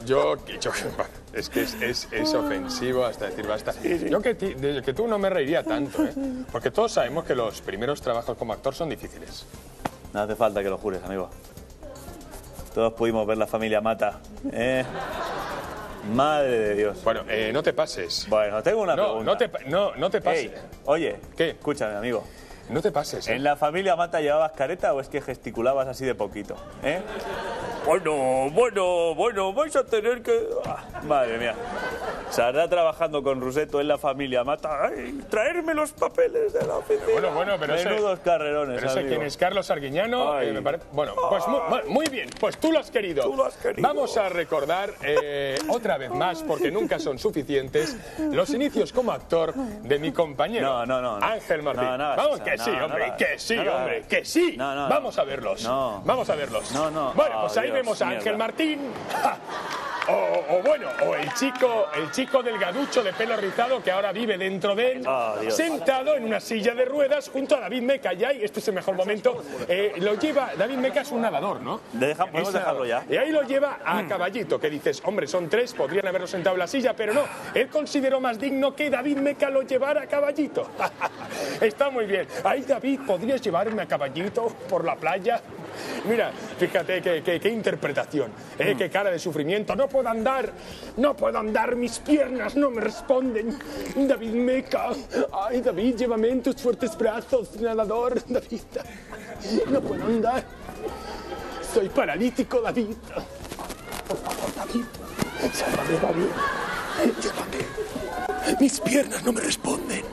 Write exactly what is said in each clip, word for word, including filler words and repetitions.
yo, yo es que es, es, es ofensivo hasta decir basta. Sí, sí. Yo que, ti, de, que tú no me reiría tanto, ¿eh? Porque todos sabemos que los primeros trabajos como actor son difíciles. No hace falta que lo jures, amigo. Todos pudimos ver La familia Mata, ¿eh? Madre de Dios. Bueno, eh, no te pases. Bueno, tengo una no, pregunta. No te, no, no te pases. Ey, oye, ¿qué? Escúchame, amigo. No te pases. ¿eh? ¿En La familia Mata llevabas careta o es que gesticulabas así de poquito? ¿Eh? Bueno, bueno, bueno, vais a tener que... Ah, madre mía. Sardá trabajando con Rosetto en La familia Mata. ¡Ay, traerme los papeles de la oficina! Bueno, bueno, pero menudos ese, carrerones, pero ese amigo. quién es Carlos Arguiñano, eh, me parece... Bueno, pues muy, muy bien, pues tú lo has querido. Tú lo has querido. Vamos a recordar eh, otra vez más, porque nunca son suficientes, los inicios como actor de mi compañero No, no, no. no. Ángel Martín. No, no, Vamos, no, que no, sí, no, hombre, no, que sí, no, hombre, que sí. No, no, Vamos a verlos. No. Vamos a verlos. No, no. Bueno, pues Oh, ahí Dios, vemos a Ángel mierda. Martín. O, o bueno, o el chico, el chico delgaducho de pelo rizado que ahora vive dentro de él, Oh, Dios. sentado en una silla de ruedas junto a David Meca. Y ahí, este es el mejor momento, eh, lo lleva, David Meca es un nadador, ¿no? Deja, podemos Es nadador. dejarlo ya. Y ahí lo lleva a caballito, que dices, hombre, son tres, podrían haberlo sentado en la silla, pero no, él consideró más digno que David Meca lo llevara a caballito. Está muy bien. Ahí, David, ¿podrías llevarme a caballito por la playa? Mira, fíjate qué, qué, qué interpretación, ¿eh? Qué cara de sufrimiento. No puedo andar, no puedo andar, mis piernas no me responden. David Meca, ay, David, llévame en tus fuertes brazos, nadador. David, no puedo andar. Soy paralítico, David. Por favor, David, sálvame, David. Llévame. Mis piernas no me responden.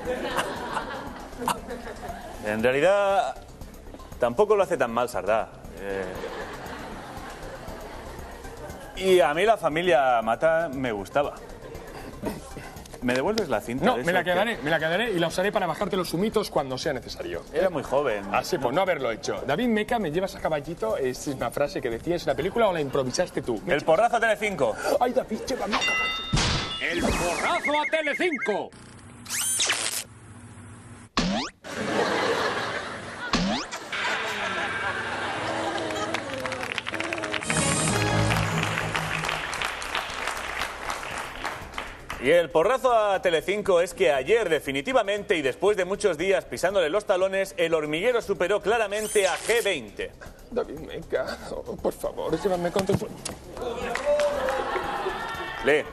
En realidad, tampoco lo hace tan mal Sardá. Eh... Y a mí La familia Mata me gustaba. ¿Me devuelves la cinta? No, de me eso la quedaré, me la quedaré y la usaré para bajarte los humitos cuando sea necesario. Era muy joven. Así, pues no haberlo hecho. David Meca, ¿me llevas a caballito? Es una frase que decías en la película o la improvisaste tú. El porrazo a Telecinco. Ay, David, llévame a caballito. ¡El porrazo a Telecinco! Y el porrazo a Telecinco es que ayer, definitivamente, y después de muchos días pisándole los talones, El Hormiguero superó claramente a G veinte. David Meca, oh, por favor, llévame con tu... Lee.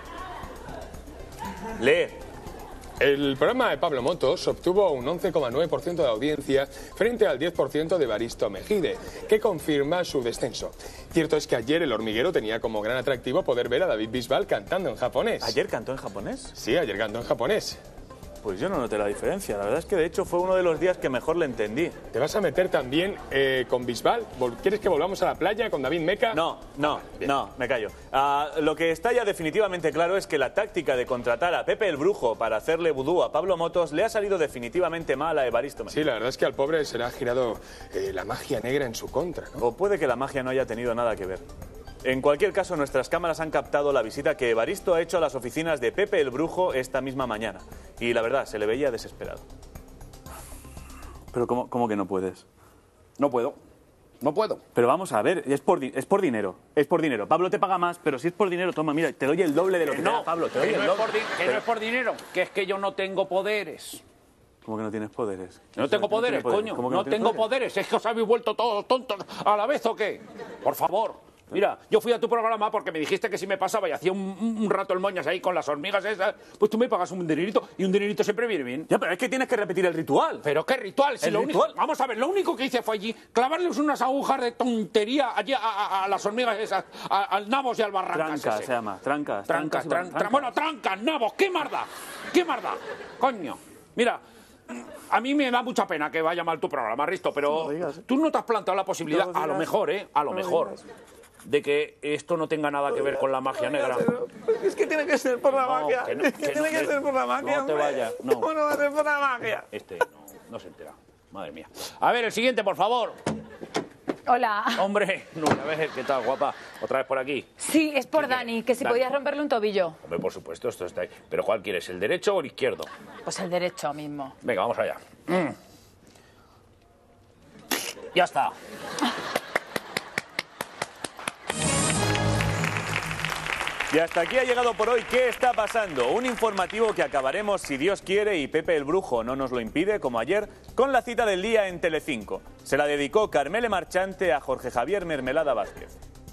Lee. El programa de Pablo Motos obtuvo un once coma nueve por ciento de audiencia frente al diez por ciento de Evaristo Mejide, que confirma su descenso. Cierto es que ayer El Hormiguero tenía como gran atractivo poder ver a David Bisbal cantando en japonés. ¿Ayer cantó en japonés? Sí, ayer cantó en japonés. Pues yo no noté la diferencia. La verdad es que de hecho fue uno de los días que mejor le entendí. ¿Te vas a meter también eh, con Bisbal? ¿Quieres que volvamos a la playa con David Meca? No, no, no, me callo. Uh, lo que está ya definitivamente claro es que la táctica de contratar a Pepe el Brujo para hacerle vudú a Pablo Motos le ha salido definitivamente mal a Evaristo Mejide. Sí, la verdad es que al pobre se le ha girado eh, la magia negra en su contra, ¿no? O puede que la magia no haya tenido nada que ver. En cualquier caso, nuestras cámaras han captado la visita que Evaristo ha hecho a las oficinas de Pepe el Brujo esta misma mañana. Y la verdad, se le veía desesperado. Pero ¿cómo, cómo que no puedes? No puedo. No puedo. Pero vamos a ver, es por, di- es por dinero. Es por dinero. Pablo te paga más, pero si es por dinero, toma, mira, te doy el doble de lo que te da No, Pablo. Te doy que, el no es doble. por, di- que Pero- no es por dinero, que es que yo no tengo poderes. ¿Cómo que no tienes poderes? No tengo ¿Cómo que no poderes, tienes coño. ¿Cómo que No tienes tengo poderes. ¿Es que os habéis vuelto todos tontos a la vez o qué? Por favor. Mira, yo fui a tu programa porque me dijiste que si me pasaba y hacía un, un rato el moñas ahí con las hormigas esas, pues tú me pagas un dinerito y un dinerito siempre viene bien. Ya, pero es que tienes que repetir el ritual. ¿Pero qué ritual? Si ¿El lo ritual? Único, vamos a ver, lo único que hice fue allí clavarles unas agujas de tontería allí a, a- a las hormigas esas, a- al nabos y al barrancas. Trancas ese. se llama, trancas. Trancas, y tran- trancas. tran- bueno, trancas, nabos, ¿qué marda? ¿Qué marda? Coño, mira, a mí me da mucha pena que vaya mal tu programa, Risto, pero No lo digas, ¿eh? tú no te has planteado la posibilidad, No lo a lo digas. mejor, ¿eh? A lo No lo mejor, digas. de que esto no tenga nada que ver con la magia negra. Es que tiene que ser por la No, magia. que no, es que, que tiene no, que ser por la magia. no te hombre. vayas, no. ¿Cómo no va a ser por la magia? Este no, no se entera. Madre mía. A ver, el siguiente, por favor. Hola. Hombre, no, a ver, ¿qué tal, guapa? ¿Otra vez por aquí? Sí, es por ¿Quién es? Dani, que si Dani. podías romperle un tobillo. Hombre, por supuesto, esto está ahí. ¿Pero cuál quieres, el derecho o el izquierdo? Pues el derecho mismo. Venga, vamos allá. Mm. Ya está. Y hasta aquí ha llegado por hoy ¿Qué está pasando? Un informativo que acabaremos, si Dios quiere y Pepe el Brujo no nos lo impide, como ayer, con la cita del día en Telecinco. Se la dedicó Carmele Marchante a Jorge Javier Mermelada Vázquez.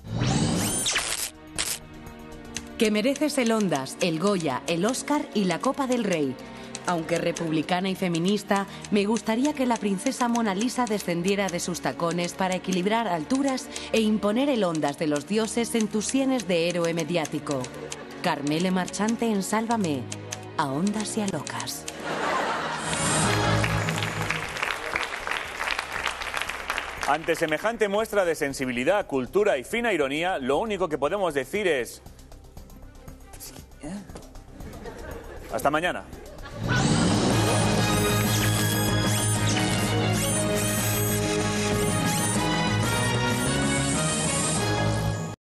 Que mereces el Ondas, el Goya, el Oscar y la Copa del Rey. Aunque republicana y feminista, me gustaría que la princesa Mona Lisa descendiera de sus tacones para equilibrar alturas e imponer el Ondas de los dioses en tus sienes de héroe mediático. Carmele Marchante en Sálvame, a ondas y a locas. Ante semejante muestra de sensibilidad, cultura y fina ironía, lo único que podemos decir es... hasta mañana.